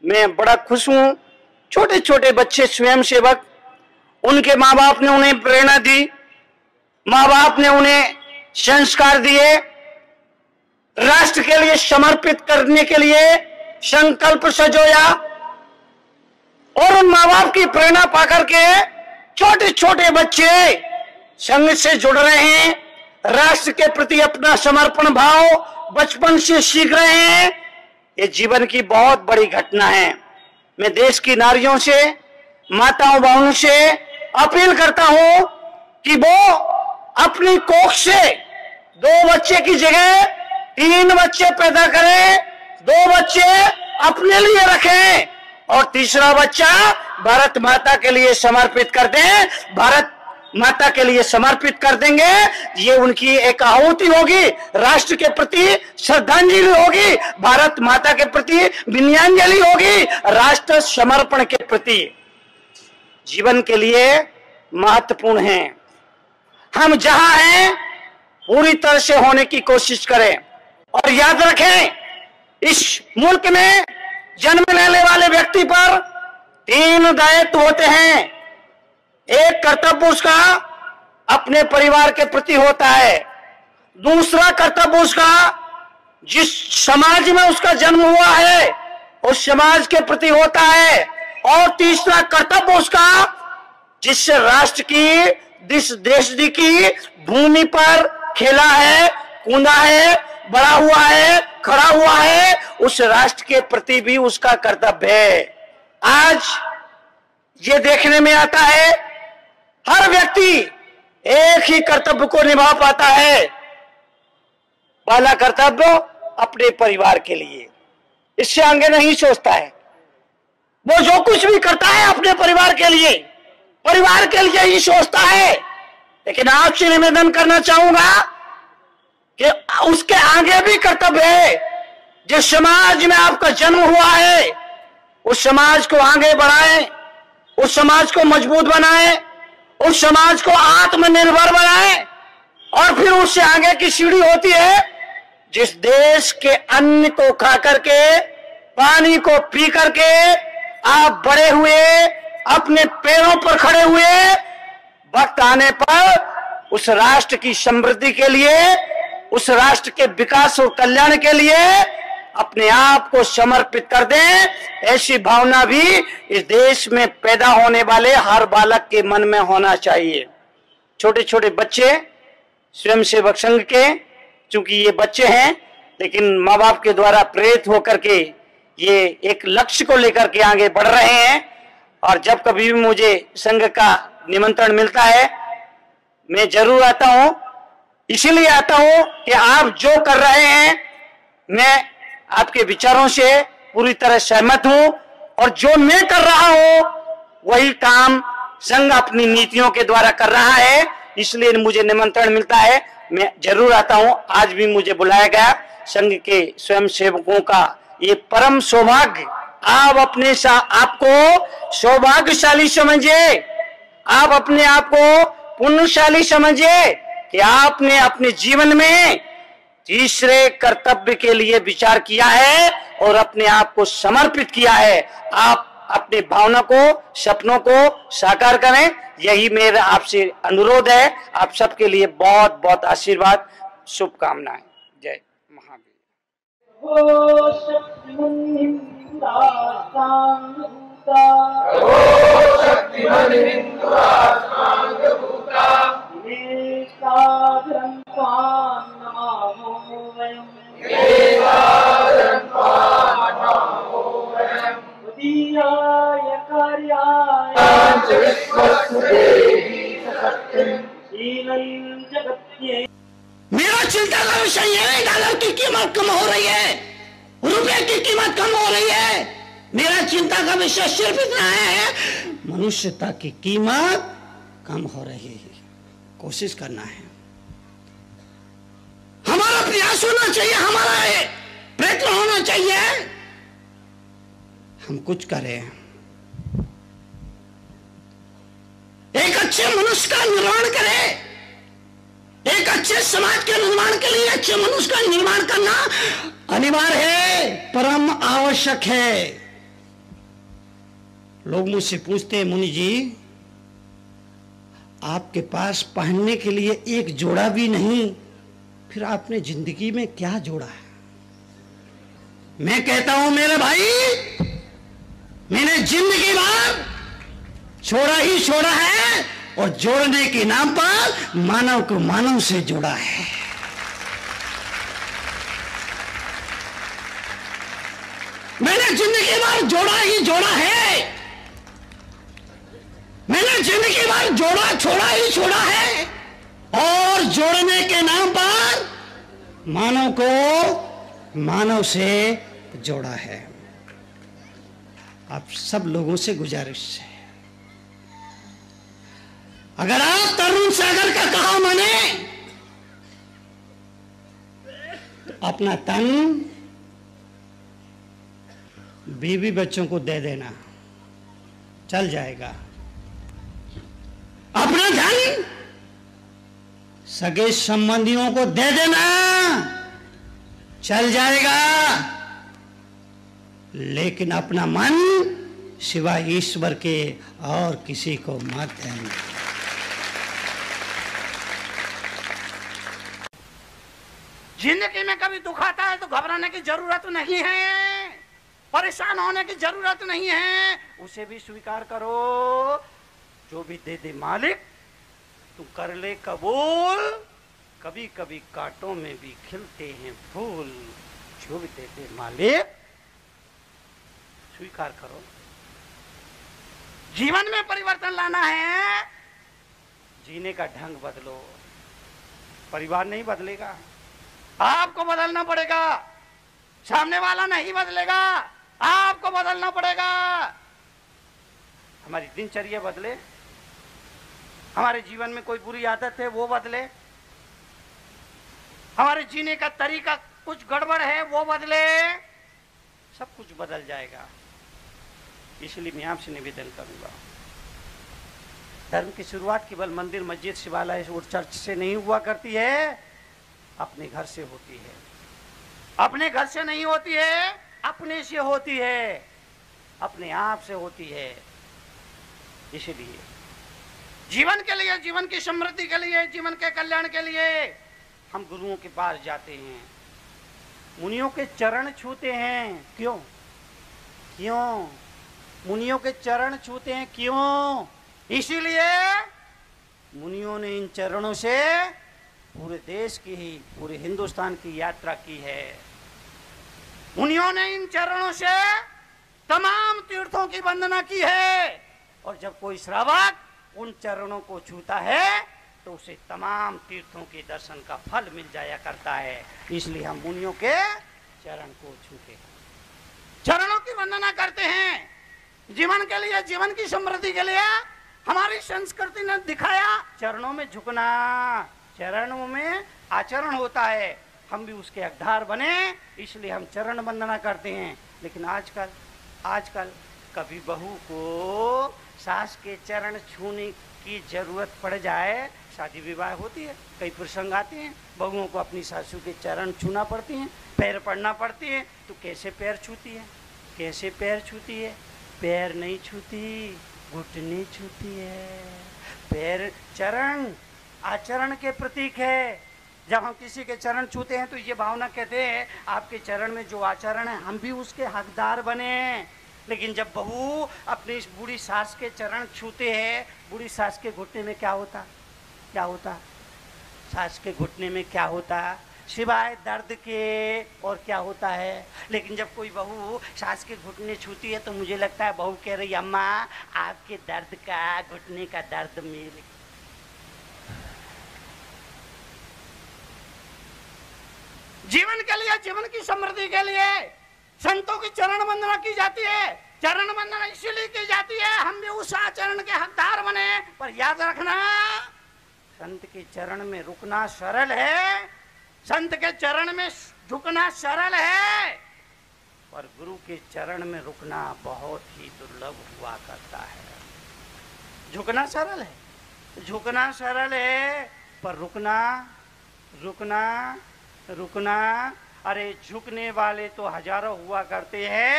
मैं बड़ा खुश हूं। छोटे छोटे बच्चे स्वयं सेवक, उनके माँ बाप ने उन्हें प्रेरणा दी, माँ बाप ने उन्हें संस्कार दिए, राष्ट्र के लिए समर्पित करने के लिए संकल्प सजोया और उन माँ बाप की प्रेरणा पाकर के छोटे छोटे बच्चे संघ से जुड़ रहे हैं, राष्ट्र के प्रति अपना समर्पण भाव बचपन से सीख रहे हैं। ये जीवन की बहुत बड़ी घटना है। मैं देश की नारियों से, माताओं बहनों से अपील करता हूं कि वो अपनी कोख से 2 बच्चे की जगह 3 बच्चे पैदा करें, 2 बच्चे अपने लिए रखें और तीसरा बच्चा भारत माता के लिए समर्पित कर दें। भारत माता के लिए समर्पित कर देंगे, ये उनकी एक आहुति होगी, राष्ट्र के प्रति श्रद्धांजलि होगी, भारत माता के प्रति विनयाञ्जलि होगी, राष्ट्र समर्पण के प्रति जीवन के लिए महत्वपूर्ण है। हम जहां हैं पूरी तरह से होने की कोशिश करें और याद रखें, इस मुल्क में जन्म लेने वाले व्यक्ति पर 3 दायित्व होते हैं। एक कर्तव्य उसका अपने परिवार के प्रति होता है, दूसरा कर्तव्य उसका जिस समाज में उसका जन्म हुआ है उस समाज के प्रति होता है, और तीसरा कर्तव्य उसका जिस राष्ट्र की, जिस देश की भूमि पर खेला है, कूदा है, बड़ा हुआ है, खड़ा हुआ है, उस राष्ट्र के प्रति भी उसका कर्तव्य है। आज ये देखने में आता है हर व्यक्ति एक ही कर्तव्य को निभा पाता है, पहला कर्तव्य अपने परिवार के लिए, इससे आगे नहीं सोचता है। वो जो कुछ भी करता है अपने परिवार के लिए ही सोचता है। लेकिन आपसे निवेदन करना चाहूंगा कि उसके आगे भी कर्तव्य है। जिस समाज में आपका जन्म हुआ है उस समाज को आगे बढ़ाएं, उस समाज को मजबूत बनाएं, उस समाज को आत्मनिर्भर बनाएं, और फिर उससे आगे की सीढ़ी होती है जिस देश के अन्न को खा करके, पानी को पी करके आप बड़े हुए, अपने पैरों पर खड़े हुए, वक्त आने पर उस राष्ट्र की समृद्धि के लिए, उस राष्ट्र के विकास और कल्याण के लिए अपने आप को समर्पित कर दें। ऐसी भावना भी इस देश में पैदा होने वाले हर बालक के मन में होना चाहिए। छोटे छोटे बच्चे स्वयंसेवक संघ के, चूंकि ये बच्चे हैं लेकिन माँ बाप के द्वारा प्रेरित होकर के ये एक लक्ष्य को लेकर के आगे बढ़ रहे हैं, और जब कभी भी मुझे संघ का निमंत्रण मिलता है मैं जरूर आता हूं। इसीलिए आता हूं कि आप जो कर रहे हैं मैं आपके विचारों से पूरी तरह सहमत हूं, और जो मैं कर रहा हूं वही काम संघ अपनी नीतियों के द्वारा कर रहा है, इसलिए मुझे निमंत्रण मिलता है, मैं जरूर आता हूं। आज भी मुझे बुलाया गया। संघ के स्वयं सेवकों का ये परम सौभाग्य, आप अपने आपको सौभाग्यशाली समझिए, आप अपने आप को पुण्यशाली समझिए कि आपने अपने जीवन में तीसरे कर्तव्य के लिए विचार किया है और अपने आप को समर्पित किया है। आप अपने भावना को, सपनों को साकार करें, यही मेरा आपसे अनुरोध है। आप सबके लिए बहुत बहुत आशीर्वाद, शुभकामनाएं। जय मेरा चिंता का विषय यह है, डॉलर की कीमत कम हो रही है, रुपए की कीमत कम हो रही है। मेरा चिंता का विषय सिर्फ इतना है, मनुष्यता की कीमत कम हो रही है। कोशिश करना है, हमारा प्रयास होना चाहिए, हमारा प्रयत्न होना चाहिए, हम कुछ करें, एक अच्छे मनुष्य का निर्माण करें, एक अच्छे समाज के निर्माण के लिए अच्छे मनुष्य का निर्माण करना अनिवार्य है, परम आवश्यक है। लोग मुझसे पूछते हैं, मुनि जी आपके पास पहनने के लिए एक जोड़ा भी नहीं, फिर आपने जिंदगी में क्या जोड़ा है? मैं कहता हूं मेरे भाई, मैंने जिंदगी भर छोड़ा ही छोड़ा है, और जोड़ने के नाम पर मानव को मानव से जोड़ा है। मैंने जिंदगी भर जोड़ा ही जोड़ा है, मैंने जिंदगी भर जोड़ा छोड़ा ही छोड़ा है, और जोड़ने के नाम पर मानव को मानव से जोड़ा है। आप सब लोगों से गुजारिश है, अगर आप तरुण सागर का कहा माने तो अपना तन बीवी बच्चों को दे देना, चल जाएगा। अपना धन सगे संबंधियों को दे देना, चल जाएगा। लेकिन अपना मन सिवाय ईश्वर के और किसी को मत देना। जिंदगी में कभी दुख आता है तो घबराने की जरूरत नहीं है, परेशान होने की जरूरत नहीं है, उसे भी स्वीकार करो। जो भी दे दे मालिक तू कर ले कबूल, कभी कभी कांटों में भी खिलते हैं फूल। जो भी दे दे मालिक स्वीकार करो। जीवन में परिवर्तन लाना है, जीने का ढंग बदलो। परिवार नहीं बदलेगा, आपको बदलना पड़ेगा। सामने वाला नहीं बदलेगा, आपको बदलना पड़ेगा। हमारी दिनचर्या बदले, हमारे जीवन में कोई बुरी आदत है वो बदले, हमारे जीने का तरीका कुछ गड़बड़ है वो बदले, सब कुछ बदल जाएगा। इसलिए मैं आपसे निवेदन करूंगा, धर्म की शुरुआत केवल मंदिर, मस्जिद, शिवालय और चर्च से नहीं हुआ करती है, अपने घर से होती है। अपने घर से नहीं होती है, अपने से होती है, अपने आप से होती है। इसलिए जीवन के लिए, जीवन की समृद्धि के लिए, जीवन के कल्याण के लिए हम गुरुओं के पास जाते हैं, मुनियों के चरण छूते हैं। क्यों? क्यों मुनियों के चरण छूते हैं? क्यों? इसीलिए मुनियों ने इन चरणों से पूरे देश की ही, पूरे हिंदुस्तान की यात्रा की है। मुनियों ने इन चरणों से तमाम तीर्थों की वंदना की है, और जब कोई श्रावक उन चरणों को छूता है तो उसे तमाम तीर्थों के दर्शन का फल मिल जाया करता है। इसलिए हम मुनियों के चरण को छूते, चरणों की वंदना करते हैं। जीवन के लिए, जीवन की समृद्धि के लिए हमारी संस्कृति ने दिखाया चरणों में झुकना, चरणों में आचरण होता है। हम भी उसके हकदार बने, इसलिए हम चरण वंदना करते हैं। लेकिन आजकल कभी बहू को सास के चरण छूने की जरूरत पड़ जाए, शादी विवाह होती है, कई प्रसंग आते हैं, बहुओं को अपनी सासू के चरण छूना पड़ती हैं, पैर पड़ना पड़ती है। तो कैसे पैर छूती है? कैसे पैर छूती है? पैर नहीं छूती, घुटने छूती है। पैर चरण आचरण के प्रतीक है। जब हम किसी के चरण छूते हैं तो ये भावना कहते हैं आपके चरण में जो आचरण है हम भी उसके हकदार बने। लेकिन जब बहू अपनी इस बूढ़ी सास के चरण छूते हैं, बूढ़ी सास के घुटने में क्या होता? क्या होता? सास के घुटने में क्या होता? सिवाय दर्द के और क्या होता है? लेकिन जब कोई बहू सास के घुटने छूती है तो मुझे लगता है बहू कह रही अम्मा आपके दर्द का, घुटने का दर्द मिल। जीवन के लिए, जीवन की समृद्धि के लिए संतों की चरण वंदना की जाती है। चरण वंदना इसलिए की जाती है हम भी उस आचरण के हकदार बने। पर याद रखना, संत के चरण में रुकना सरल है, संत के चरण में झुकना सरल है, पर गुरु के चरण में रुकना बहुत ही दुर्लभ हुआ करता है। झुकना सरल है, झुकना सरल है, पर रुकना रुकना रुकना, अरे झुकने वाले तो हजारों हुआ करते हैं।